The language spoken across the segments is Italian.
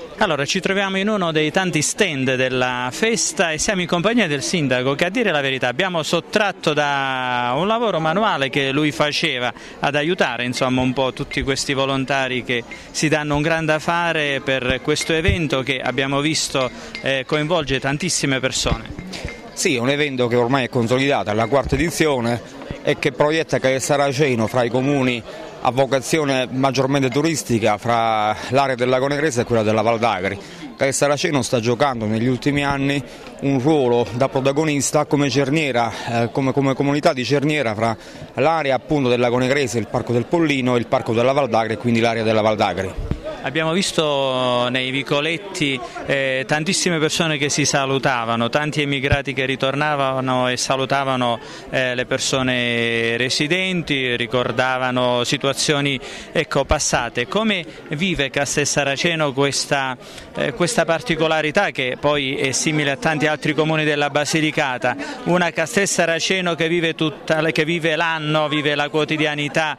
Allora, ci troviamo in uno dei tanti stand della festa e siamo in compagnia del sindaco che, a dire la verità, abbiamo sottratto da un lavoro manuale che lui faceva ad aiutare insomma un po' tutti questi volontari che si danno un gran da fare per questo evento che abbiamo visto coinvolge tantissime persone. Sì, è un evento che ormai è consolidato, è la quarta edizione e che proietta Castel Saraceno fra i comuni a vocazione maggiormente turistica, fra l'area del Lago Negrese e quella della Val d'Agri. Castel Saraceno sta giocando negli ultimi anni un ruolo da protagonista come cerniera, come comunità di cerniera fra l'area appunto del Lago Negrese, il Parco del Pollino e il Parco della Val d'Agri e quindi l'area della Val d'Agri. Abbiamo visto nei vicoletti tantissime persone che si salutavano, tanti emigrati che ritornavano e salutavano le persone residenti, ricordavano situazioni passate. Come vive Castel Saraceno questa particolarità che poi è simile a tanti altri comuni della Basilicata? Una Castel Saraceno che vive l'anno, vive la quotidianità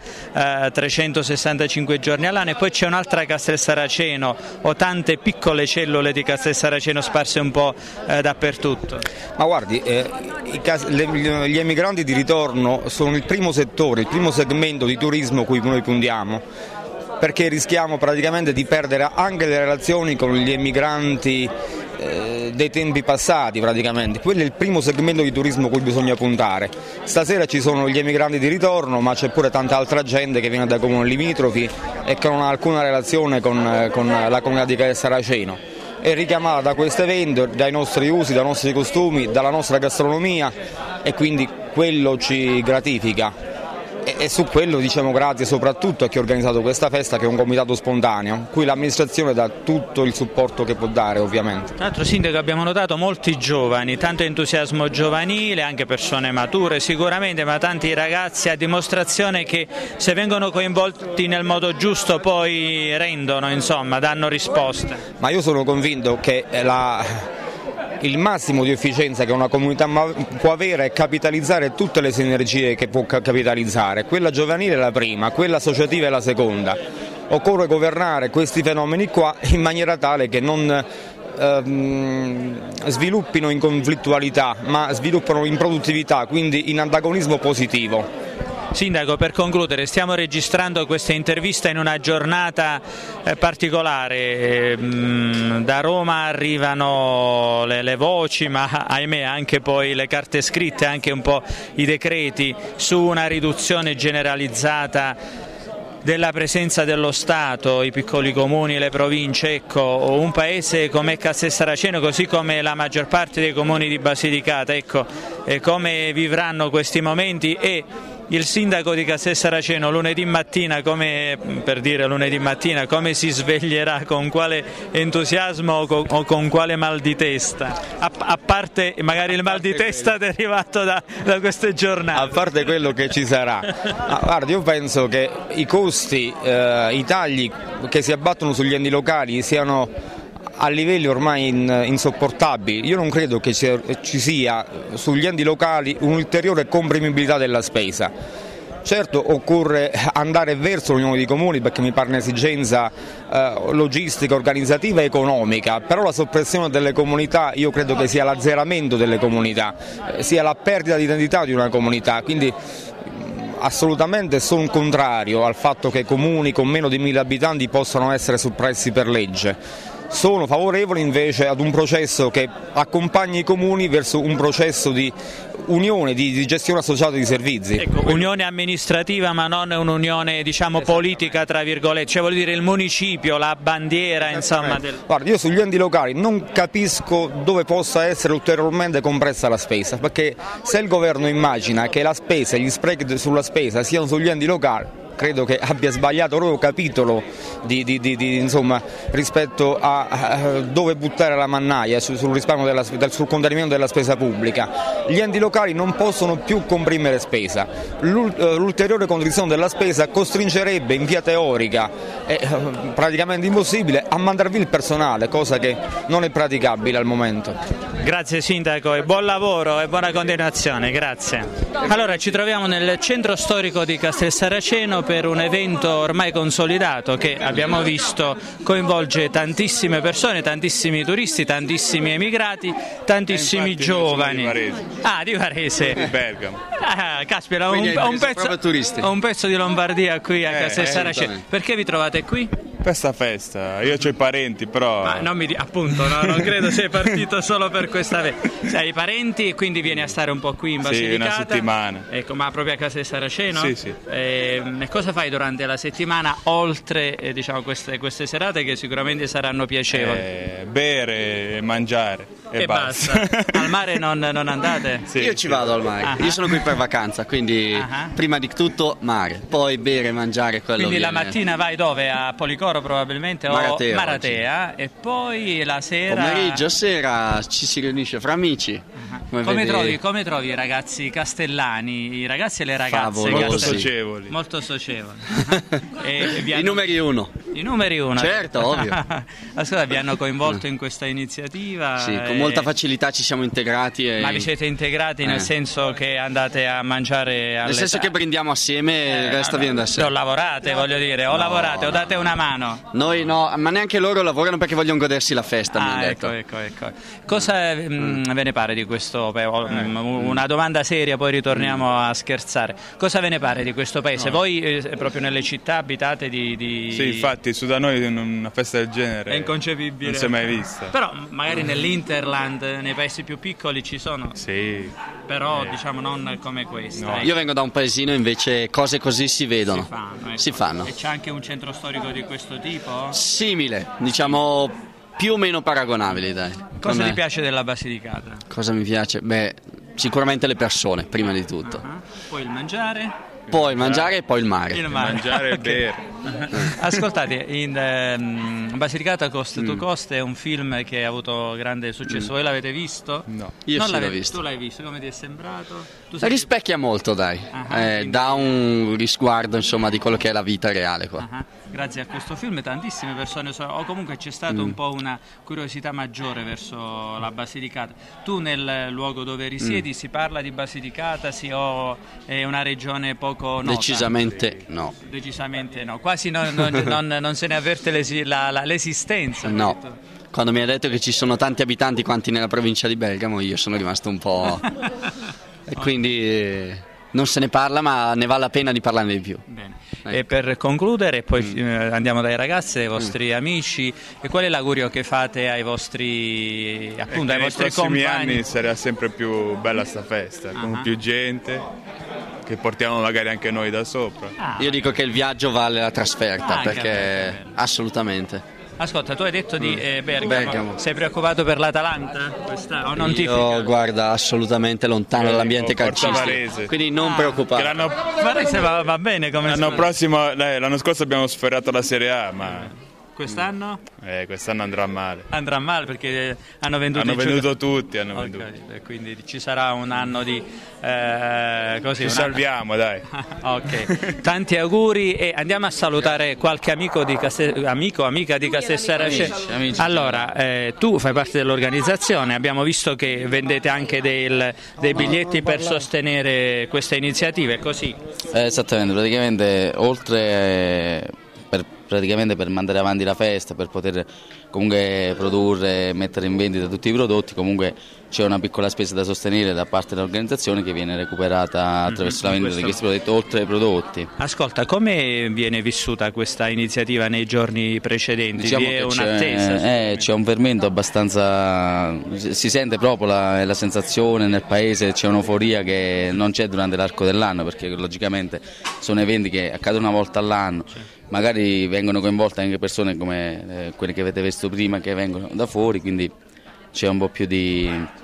365 giorni all'anno, e poi c'è un'altra Castel Saraceno o tante piccole cellule di Castel Saraceno sparse un po' dappertutto. Ma guardi, gli emigranti di ritorno sono il primo settore, il primo segmento di turismo cui noi puntiamo, perché rischiamo praticamente di perdere anche le relazioni con gli emigranti dei tempi passati praticamente. Quello è il primo segmento di turismo cui bisogna puntare. Stasera ci sono gli emigranti di ritorno, ma c'è pure tanta altra gente che viene dai comuni limitrofi e che non ha alcuna relazione con la comunità di Castel Saraceno. È richiamata da questo evento, dai nostri usi, dai nostri costumi, dalla nostra gastronomia, e quindi quello ci gratifica. E su quello diciamo grazie soprattutto a chi ha organizzato questa festa, che è un comitato spontaneo, cui l'amministrazione dà tutto il supporto che può dare ovviamente. Tra l'altro, sindaco, abbiamo notato molti giovani, tanto entusiasmo giovanile, anche persone mature sicuramente, ma tanti ragazzi, a dimostrazione che se vengono coinvolti nel modo giusto poi rendono, insomma, danno risposte. Ma io sono convinto che il massimo di efficienza che una comunità può avere è capitalizzare tutte le sinergie che può capitalizzare. Quella giovanile è la prima, quella associativa è la seconda. Occorre governare questi fenomeni qua in maniera tale che non sviluppino in conflittualità, ma sviluppano in produttività, quindi in antagonismo positivo. Sindaco, per concludere, stiamo registrando questa intervista in una giornata particolare. Da Roma arrivano le voci, ma ahimè anche poi le carte scritte, anche un po' i decreti su una riduzione generalizzata della presenza dello Stato, i piccoli comuni, le province. Ecco, un paese come Castel Saraceno, così come la maggior parte dei comuni di Basilicata, ecco, come vivranno questi momenti, e il sindaco di Castel Saraceno lunedì mattina, come si sveglierà, con quale entusiasmo o con quale mal di testa? A parte magari il mal di testa derivato da queste giornate. A parte quello che ci sarà. Guarda, io penso che i costi, i tagli che si abbattono sugli enti locali siano a livelli ormai insopportabili. Io non credo che ci sia sugli enti locali un'ulteriore comprimibilità della spesa. Certo, occorre andare verso l'unione dei comuni, perché mi pare un'esigenza logistica, organizzativa e economica, però la soppressione delle comunità io credo che sia l'azzeramento delle comunità, sia la perdita di identità di una comunità, quindi assolutamente sono contrario al fatto che comuni con meno di 1000 abitanti possano essere soppressi per legge. Sono favorevole invece ad un processo che accompagni i comuni verso un processo di unione, di gestione associata di servizi. Ecco, unione amministrativa, ma non un'unione politica, tra virgolette, cioè vuol dire il municipio, la bandiera, insomma. Guarda, io sugli enti locali non capisco dove possa essere ulteriormente compressa la spesa, perché se il governo immagina che la spesa e gli sprechi sulla spesa siano sugli enti locali, credo che abbia sbagliato proprio capitolo rispetto a dove buttare la mannaia sul risparmio sul contenimento della spesa pubblica. Gli enti locali non possono più comprimere spesa. L'ulteriore condizione della spesa costringerebbe in via teorica praticamente impossibile a mandar via il personale, cosa che non è praticabile al momento. Grazie Sindaco e buon lavoro e buona continuazione, grazie. Allora ci troviamo nel centro storico di Castel Saraceno per un evento ormai consolidato che abbiamo visto coinvolge tantissime persone, tantissimi turisti, tantissimi emigrati, tantissimi giovani. Di Varese. Di Bergamo. Caspita, un pezzo di Lombardia qui a Castel Saraceno. Perché vi trovate qui? Per sta festa, io ho i parenti però... Ma appunto, non credo sei partito solo per questa festa. Hai i parenti e quindi vieni a stare un po' qui in Basilicata? Sì, una settimana. Ecco, ma proprio a Castel Saraceno? Sì. E cosa fai durante la settimana oltre diciamo, queste serate che sicuramente saranno piacevoli? Bere e mangiare e basta. Al mare non andate? Sì, io ci vado al mare, io sono qui per vacanza, quindi prima di tutto mare, poi bere e mangiare quello. Quindi la mattina vai dove? A Policoro probabilmente Maratea e poi la sera... Sera ci si riunisce fra amici. Come trovi i ragazzi castellani, i ragazzi e le ragazze? Molto socievoli. Molto socievoli. I numeri uno. I numeri uno. Certo, ovvio. Ascolta, vi hanno coinvolto in questa iniziativa? Sì, con molta facilità ci siamo integrati. Ma vi siete integrati nel senso che andate a mangiare nel senso che brindiamo assieme e il resto viene da sé. O lavorate, voglio dire, lavorate o date una mano? Noi no, ma neanche loro lavorano perché vogliono godersi la festa. Ecco. Cosa ve ne pare di questo? Una domanda seria, poi ritorniamo a scherzare. Cosa ve ne pare di questo paese? Voi proprio nelle città abitate di... Sì, infatti su da noi una festa del genere è inconcepibile. Non si è mai vista. Però magari nell'Interland, nei paesi più piccoli ci sono. Sì. Però diciamo non come questa. No. Io vengo da un paesino invece cose così si vedono. Si fanno. E c'è anche un centro storico di questo tipo? Simile, diciamo più o meno paragonabili, dai. Cosa ti piace della Basilicata? Cosa mi piace? Beh, sicuramente le persone, prima di tutto. Poi il mangiare? Poi il mangiare e poi il mare. Il mare. Mangiare e bere. Ascoltate, in Basilicata Cost to Cost è un film che ha avuto grande successo. Voi l'avete visto? No. Io sì l'ho visto. Tu l'hai visto, come ti è sembrato? Rispecchia molto, dai. Dà un risguardo, insomma, di quello che è la vita reale qua. Grazie a questo film tantissime persone o comunque c'è stata un po' una curiosità maggiore verso la Basilicata. Tu nel luogo dove risiedi si parla di Basilicata, o è una regione poco nota? Decisamente no. Decisamente no, quasi non se ne avverte l'esistenza. No. Quando mi ha detto che ci sono tanti abitanti quanti nella provincia di Bergamo, io sono rimasto un po'... e quindi non se ne parla, ma ne vale la pena di parlarne di più. Bene. E per concludere, poi andiamo dai ragazzi, ai vostri amici, e qual è l'augurio che fate ai vostri, appunto, ai vostri compagni? Nei prossimi anni sarà sempre più bella sta festa, con più gente, che portiamo magari anche noi da sopra. Io dico che il viaggio vale la trasferta, perché assolutamente. Ascolta, tu hai detto di Bergamo. Sei preoccupato per l'Atalanta? O non ti Io, guarda, assolutamente lontano dall'ambiente calcistico, quindi non preoccupato. Varese va bene come l'anno scorso abbiamo sferrato la Serie A, ma... Quest'anno? Quest'anno andrà male. Andrà male perché hanno venduto tutti. Quindi ci sarà un anno di... così, ci salviamo, dai. Ok, tanti auguri e andiamo a salutare qualche amica di Castel Saraceno. Allora, tu fai parte dell'organizzazione, abbiamo visto che vendete anche dei biglietti per sostenere queste iniziative, così? Esattamente, praticamente oltre... per mandare avanti la festa, per poter comunque produrre e mettere in vendita tutti i prodotti, comunque c'è una piccola spesa da sostenere da parte dell'organizzazione che viene recuperata attraverso la vendita di questi prodotti oltre ai prodotti. Ascolta, come viene vissuta questa iniziativa nei giorni precedenti? Diciamo Vi è un'attesa? C'è un fermento abbastanza, si sente proprio la sensazione nel paese, c'è un'euforia che non c'è durante l'arco dell'anno, perché logicamente sono eventi che accadono una volta all'anno. Magari vengono coinvolte anche persone come quelle che avete visto prima, che vengono da fuori, quindi c'è un po' più di...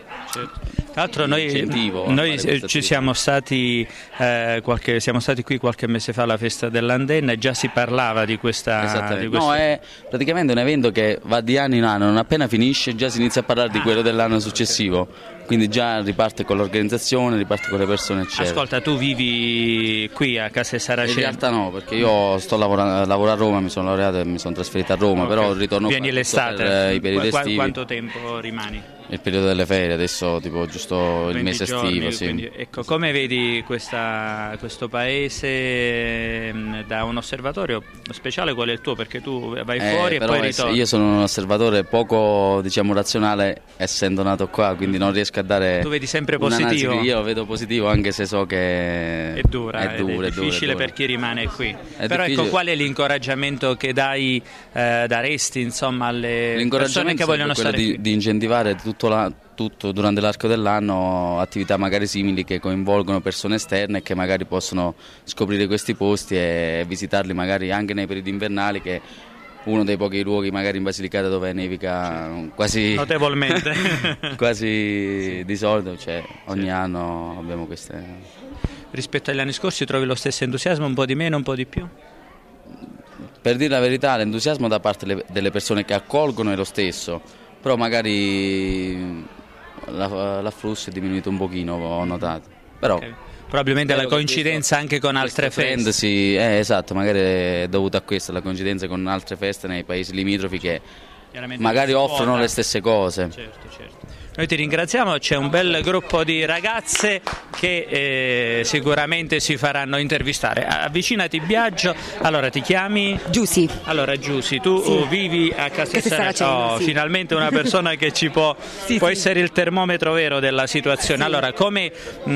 Tra l'altro noi ci siamo stati qui qualche mese fa alla festa dell'Andenna e già si parlava di questa... No, è praticamente un evento che va di anno in anno, non appena finisce già si inizia a parlare di quello dell'anno successivo, quindi già riparte con l'organizzazione, riparte con le persone, eccetera. Ascolta, tu vivi qui a Castel Saraceno? In realtà no, perché io lavoro a Roma, mi sono laureato e mi sono trasferito a Roma, però ritorno Vieni l'estate? Per i periodi estivi. Quanto tempo rimani? il periodo delle ferie, adesso tipo giusto il mese estivo. Sì. Quindi, ecco, come vedi questo paese da un osservatorio speciale? Qual è il tuo? Perché tu vai fuori e poi ritorni. Io sono un osservatore poco, diciamo, razionale, essendo nato qua, quindi non riesco a dare... Tu vedi sempre positivo? Io vedo positivo, anche se so che è difficile per chi rimane qui. Però ecco, qual è l'incoraggiamento che daresti, insomma, alle persone che vogliono stare qui? Di incentivare tutto durante l'arco dell'anno attività magari simili che coinvolgono persone esterne e che magari possono scoprire questi posti e visitarli magari anche nei periodi invernali, che è uno dei pochi luoghi magari in Basilicata dove nevica quasi notevolmente quasi di solito, cioè ogni anno abbiamo queste. Rispetto agli anni scorsi trovi lo stesso entusiasmo, un po' di meno, un po' di più? Per dire la verità, l'entusiasmo da parte delle persone che accolgono è lo stesso, però magari l'afflusso è diminuito un pochino, ho notato. Però probabilmente la coincidenza anche con altre feste. Sì, esatto, magari è dovuta a questo, la coincidenza con altre feste nei paesi limitrofi che magari offrono le stesse cose. Certo. Noi ti ringraziamo, c'è un bel gruppo di ragazze che sicuramente si faranno intervistare. Avvicinati Biagio, allora ti chiami? Giusy. Allora Giusy, tu vivi a Castellammare, finalmente una persona che ci può essere il termometro vero della situazione. Allora, come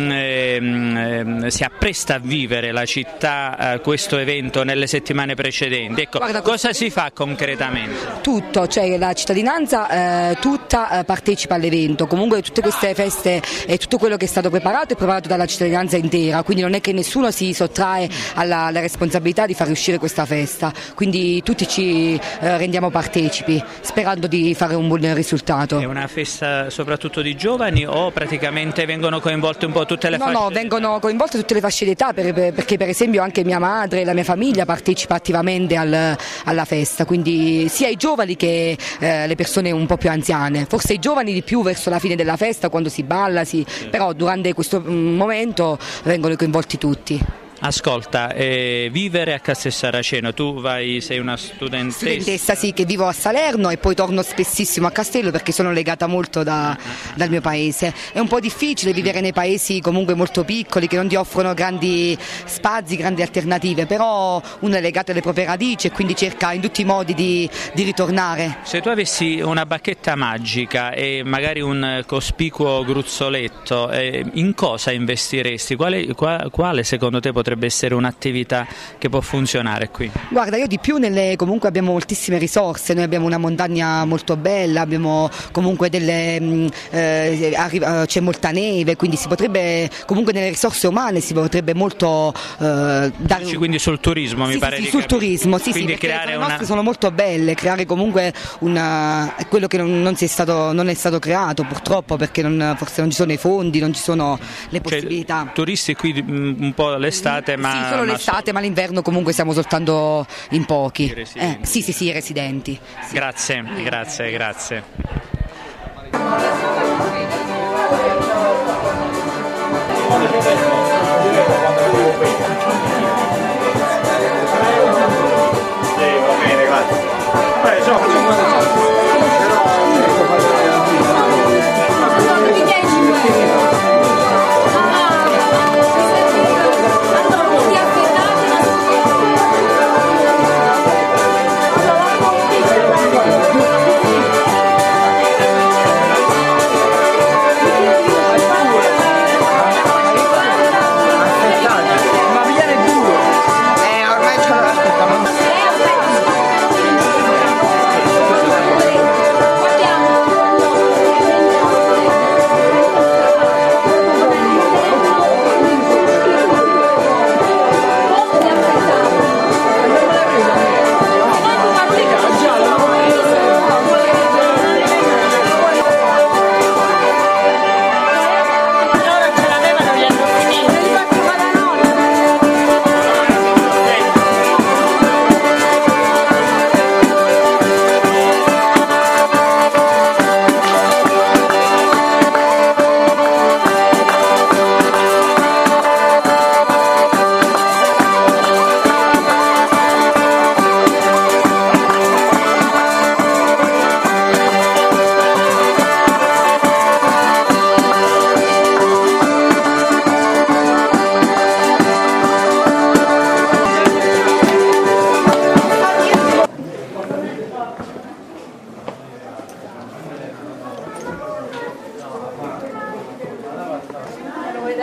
si appresta a vivere la città questo evento nelle settimane precedenti? Ecco, cosa si fa concretamente? Tutto, cioè la cittadinanza tutta partecipa all'evento. Comunque tutte queste feste e tutto quello che è stato preparato è preparato dalla cittadinanza intera, quindi non è che nessuno si sottrae alla responsabilità di far uscire questa festa, quindi tutti ci rendiamo partecipi sperando di fare un buon risultato. È una festa soprattutto di giovani o praticamente vengono coinvolte un po' tutte le fasce? No, vengono coinvolte tutte le fasce d'età perché per esempio anche mia madre e la mia famiglia partecipa attivamente alla festa, quindi sia i giovani che le persone un po' più anziane, forse i giovani di più verso la fine della festa quando si balla, però durante questo momento vengono coinvolti tutti. Ascolta, vivere a Castel Saraceno, tu sei una studentessa? Sì, che vivo a Salerno e poi torno spessissimo a Castello perché sono legata molto dal mio paese. È un po' difficile vivere nei paesi comunque molto piccoli che non ti offrono grandi spazi, grandi alternative, però uno è legato alle proprie radici e quindi cerca in tutti i modi di ritornare. Se tu avessi una bacchetta magica e magari un cospicuo gruzzoletto, in cosa investiresti? Quale secondo te potrebbe essere un'attività che può funzionare qui? Guarda, io di più comunque abbiamo moltissime risorse, noi abbiamo una montagna molto bella, abbiamo comunque c'è molta neve, quindi si potrebbe comunque nelle risorse umane si potrebbe molto dare. Quindi sul turismo mi pare di sul turismo, quindi creare le nostre sono molto belle, creare comunque quello che non è stato creato purtroppo perché forse non ci sono i fondi, non ci sono le possibilità. Turisti qui un po' l'estate. Solo l'estate, ma l'inverno comunque siamo soltanto in pochi. I residenti. Sì. Grazie.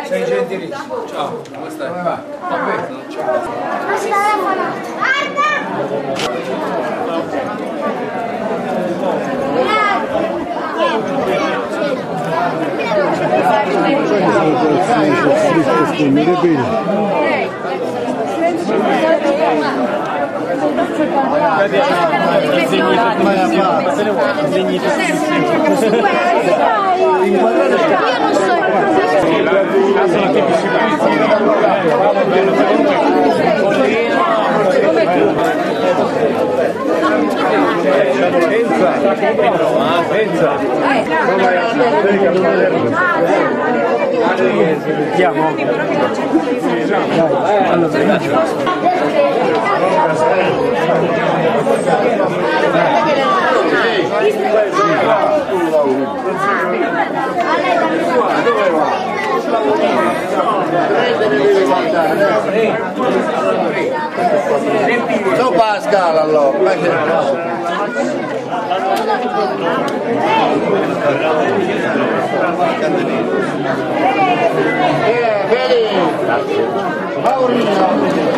Sei gentilissimo. Ciao, come stai? Come va? Va bene? Non fa la scala allora. Vedi? Paurino.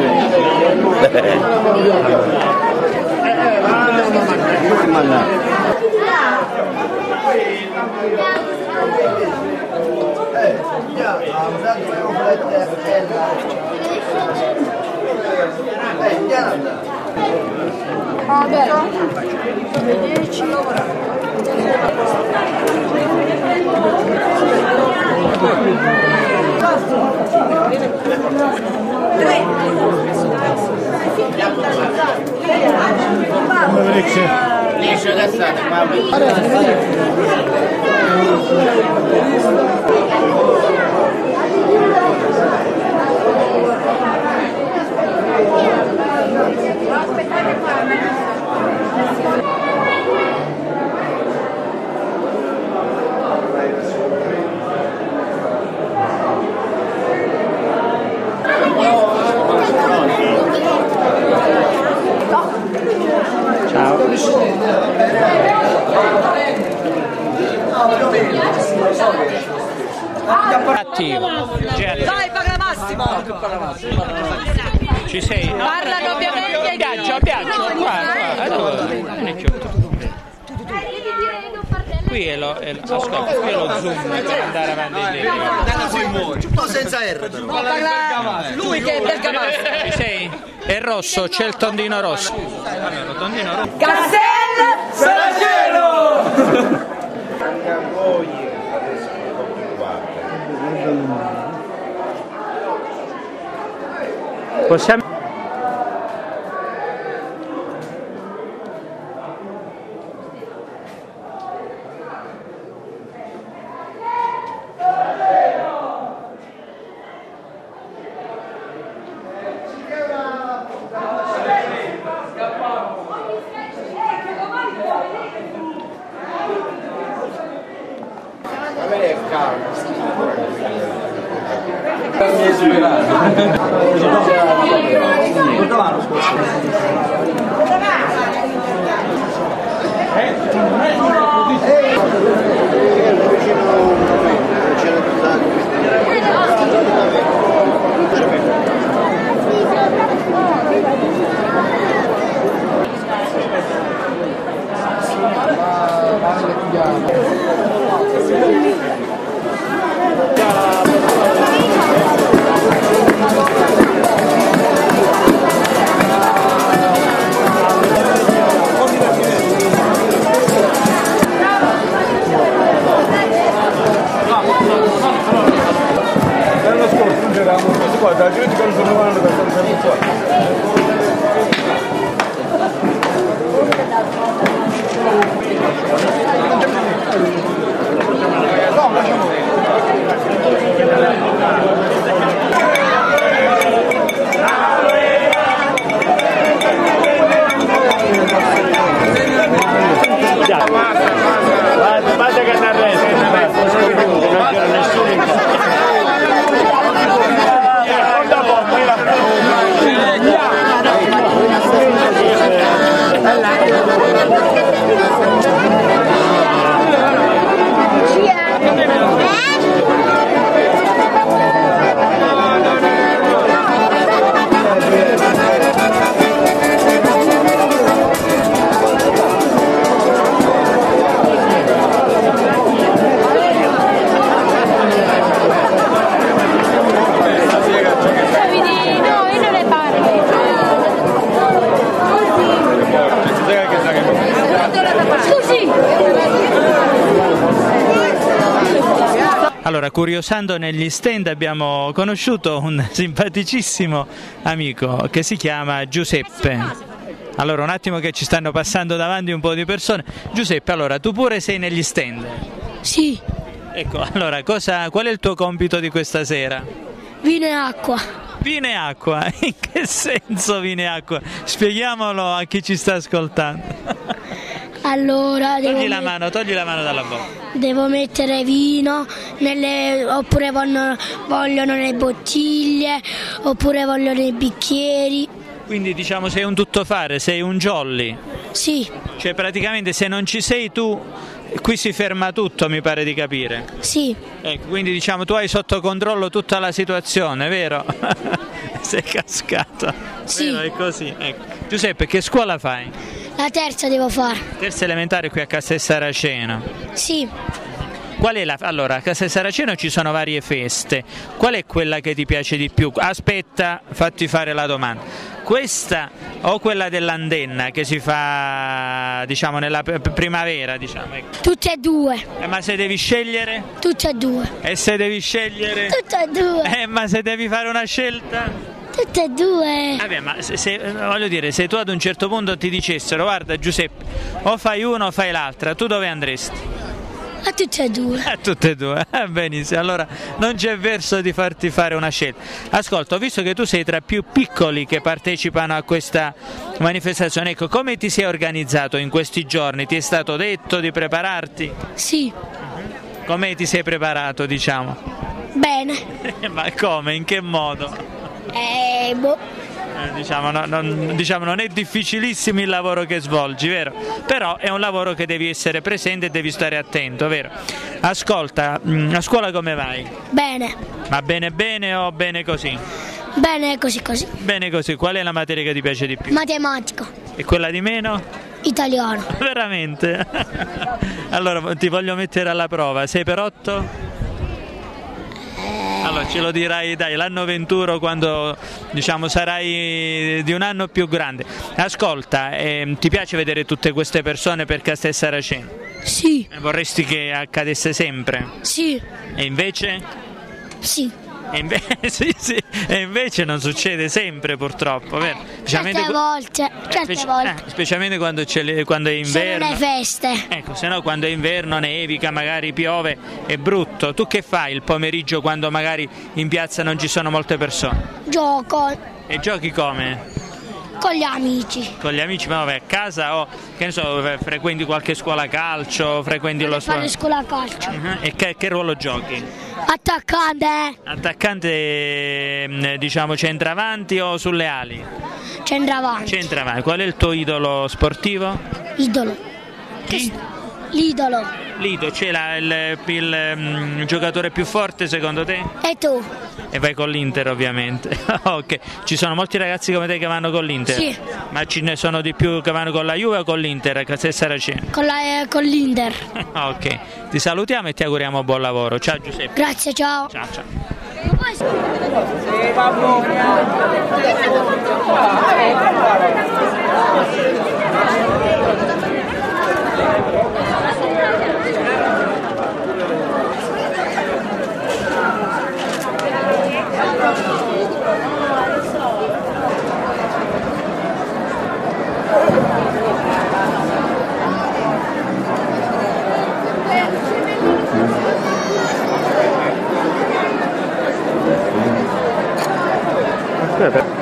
Vai, paga Massimo! Ci sei? Parlano ovviamente Piaggio, guarda. Qui è lo zoom per andare avanti lì. Un po' senza R però. No, parla lui che è bergamasco. Ci sei? È rosso, c'è il tondino rosso. Cassel! Saraceno! Anche a voi adesso Possiamo... Allora, curiosando negli stand abbiamo conosciuto un simpaticissimo amico che si chiama Giuseppe. Allora, un attimo che ci stanno passando davanti un po' di persone. Giuseppe, allora, tu pure sei negli stand? Sì. Ecco, allora, qual è il tuo compito di questa sera? Vino e acqua. Vino e acqua? In che senso vino e acqua? Spieghiamolo a chi ci sta ascoltando. Allora, togli la mano dalla bocca. Devo mettere vino oppure vogliono le bottiglie, oppure vogliono i bicchieri. Quindi diciamo sei un tuttofare, sei un jolly. Sì. Cioè praticamente se non ci sei tu, qui si ferma tutto, mi pare di capire. Sì. Ecco, quindi diciamo tu hai sotto controllo tutta la situazione, vero? Sei cascato. Sì. Vero, è così. Ecco. Giuseppe, che scuola fai? La terza devo fare. Terza elementare qui a Castel Saraceno. Sì. Qual è allora, a Castel Saraceno ci sono varie feste. Qual è quella che ti piace di più? Aspetta, fatti fare la domanda. Questa o quella dell'Andenna che si fa, diciamo, nella primavera, diciamo. Ecco. Tutte e due. Ma se devi scegliere? Tutte e due. E se devi scegliere? Tutte e due. Ma se devi fare una scelta? Tutte e due. Vabbè, ma voglio dire, se tu ad un certo punto ti dicessero, guarda Giuseppe, o fai uno o fai l'altra, tu dove andresti? A tutte e due. A tutte e due, benissimo, allora non c'è verso di farti fare una scelta. Ascolta, ho visto che tu sei tra i più piccoli che partecipano a questa manifestazione, ecco, come ti sei organizzato in questi giorni? Ti è stato detto di prepararti? Sì. Come ti sei preparato, diciamo? Bene. Ma come? In che modo? Diciamo non è difficilissimo il lavoro che svolgi, vero? Però è un lavoro che devi essere presente e devi stare attento, vero? Ascolta, a scuola come vai? Bene. Ma bene bene o bene così? Bene così così. Bene così, qual è la materia che ti piace di più? Matematico. E quella di meno? Italiano. Veramente? Allora ti voglio mettere alla prova, 6 per 8? Allora ce lo dirai, dai, l'anno 21 quando diciamo sarai di un anno più grande. Ascolta, ti piace vedere tutte queste persone per Castel Saraceno? Sì. Vorresti che accadesse sempre? Sì. E invece? Sì. Sì. E invece non succede sempre purtroppo, vero? Certe volte. Specialmente quando è inverno. Sono le feste. Ecco, se no quando è inverno nevica, magari piove, è brutto. Tu che fai il pomeriggio quando magari in piazza non ci sono molte persone? Gioco. E giochi come? Con gli amici. Con gli amici, ma vabbè, a casa o che ne so, frequenti qualche scuola calcio, frequenti lo sport? Fare scuola calcio. E che ruolo giochi? Attaccante. Attaccante, diciamo centravanti o sulle ali? Centravanti. Centravanti. Qual è il tuo idolo sportivo? Idolo. Chi? L'idolo. Lido, c'è il giocatore più forte secondo te? E tu? E vai con l'Inter ovviamente. Ok, ci sono molti ragazzi come te che vanno con l'Inter? Sì. Ma ce ne sono di più che vanno con la Juve o con l'Inter a Castel Saraceno? Con l'Inter. Ok, ti salutiamo e ti auguriamo buon lavoro. Ciao Giuseppe. Grazie, ciao. Ciao. Aspetta.